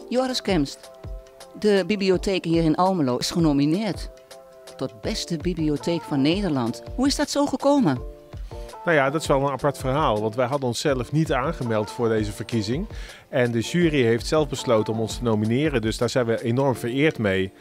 Joris Kemst, de bibliotheek hier in Almelo is genomineerd tot beste bibliotheek van Nederland. Hoe is dat zo gekomen? Nou ja, dat is wel een apart verhaal, want wij hadden onszelf niet aangemeld voor deze verkiezing. En de jury heeft zelf besloten om ons te nomineren, dus daar zijn we enorm vereerd mee.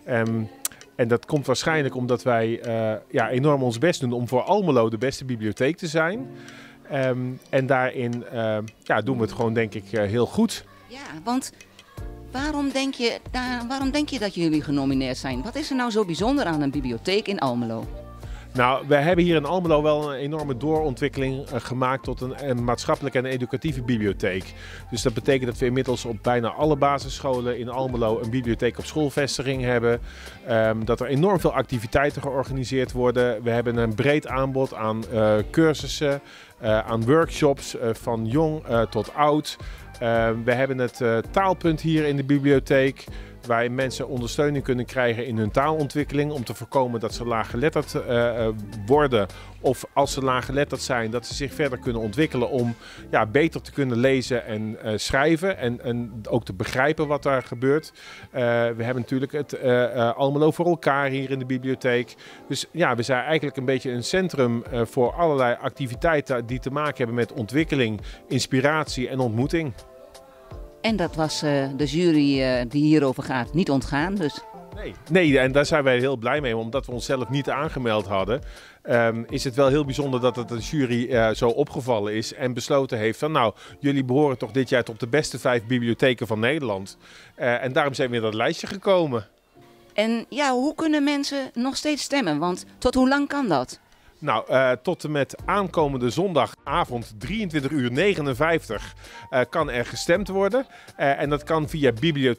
En dat komt waarschijnlijk omdat wij enorm ons best doen om voor Almelo de beste bibliotheek te zijn. En daarin doen we het gewoon denk ik heel goed. Ja, want waarom denk je dat jullie genomineerd zijn? Wat is er nou zo bijzonder aan een bibliotheek in Almelo? Nou, we hebben hier in Almelo wel een enorme doorontwikkeling gemaakt tot een maatschappelijke en educatieve bibliotheek. Dus dat betekent dat we inmiddels op bijna alle basisscholen in Almelo een bibliotheek op schoolvestiging hebben. Dat er enorm veel activiteiten georganiseerd worden. We hebben een breed aanbod aan cursussen, aan workshops van jong tot oud. We hebben het taalpunt hier in de bibliotheek, waar mensen ondersteuning kunnen krijgen in hun taalontwikkeling om te voorkomen dat ze laaggeletterd worden. Of als ze laaggeletterd zijn, dat ze zich verder kunnen ontwikkelen om beter te kunnen lezen en schrijven. En ook te begrijpen wat daar gebeurt. We hebben natuurlijk het Almelo voor elkaar hier in de bibliotheek. Dus ja, we zijn eigenlijk een beetje een centrum voor allerlei activiteiten die te maken hebben met ontwikkeling, inspiratie en ontmoeting. En dat was de jury die hierover gaat niet ontgaan, dus... Nee, en daar zijn wij heel blij mee. Omdat we onszelf niet aangemeld hadden, is het wel heel bijzonder dat het de jury zo opgevallen is en besloten heeft van nou, jullie behoren toch dit jaar tot de beste 5 bibliotheken van Nederland. En daarom zijn we in dat lijstje gekomen. En ja, hoe kunnen mensen nog steeds stemmen? Want tot hoe lang kan dat? Nou, tot en met aankomende zondagavond 23:59 kan er gestemd worden. En dat kan via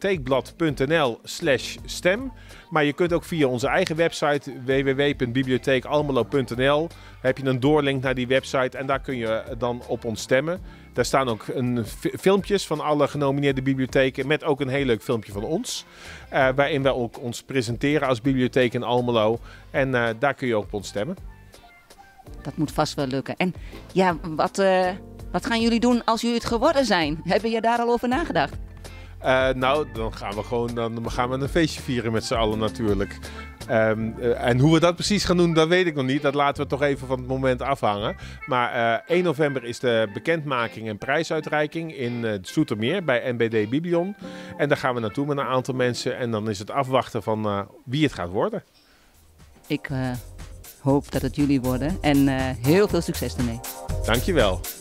bibliotheekblad.nl/stem. Maar je kunt ook via onze eigen website www.bibliotheekalmelo.nl heb je een doorlink naar die website en daar kun je dan op ons stemmen. Daar staan ook filmpjes van alle genomineerde bibliotheken met ook een heel leuk filmpje van ons. Waarin we ook ons presenteren als bibliotheek in Almelo. En daar kun je ook op ons stemmen. Dat moet vast wel lukken. En ja, wat gaan jullie doen als jullie het geworden zijn? Hebben je daar al over nagedacht? Nou, dan gaan we een feestje vieren met z'n allen natuurlijk. En hoe we dat precies gaan doen, dat weet ik nog niet. Dat laten we toch even van het moment afhangen. Maar 1 november is de bekendmaking en prijsuitreiking in Zoetermeer bij NBD Biblion. En daar gaan we naartoe met een aantal mensen. En dan is het afwachten van wie het gaat worden. Ik hoop dat het jullie worden en heel veel succes ermee. Dankjewel.